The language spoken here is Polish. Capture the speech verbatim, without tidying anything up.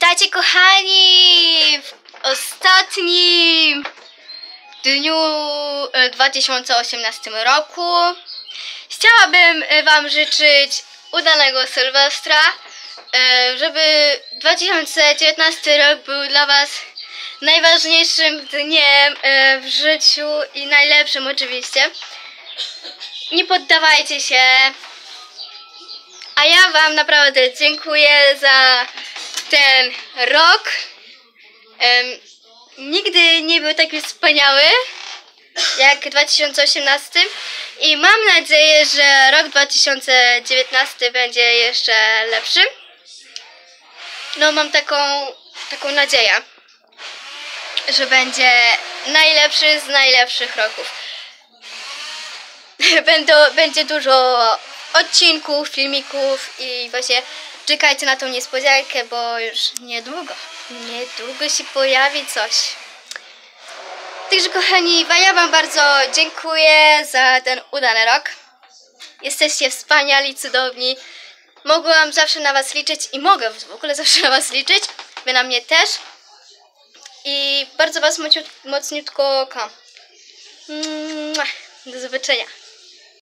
Witajcie kochani w ostatnim dniu dwa tysiące osiemnastym roku. Chciałabym wam życzyć udanego Sylwestra, żeby dwa tysiące dziewiętnasty rok był dla was najważniejszym dniem w życiu i najlepszym oczywiście. Nie poddawajcie się. A ja wam naprawdę dziękuję za ten rok. Um, nigdy nie był taki wspaniały jak dwa tysiące osiemnasty i mam nadzieję, że rok dwa tysiące dziewiętnasty będzie jeszcze lepszy. No mam taką, taką nadzieję, że będzie najlepszy z najlepszych roków. Będą, będzie dużo odcinków, filmików i właśnie czekajcie na tą niespodziankę, bo już niedługo, niedługo się pojawi coś. Także kochani, ja wam bardzo dziękuję za ten udany rok. Jesteście wspaniali, cudowni. Mogłam zawsze na was liczyć i mogę w ogóle zawsze na was liczyć. Wy na mnie też. I bardzo was mocniutko kocham. Do zobaczenia.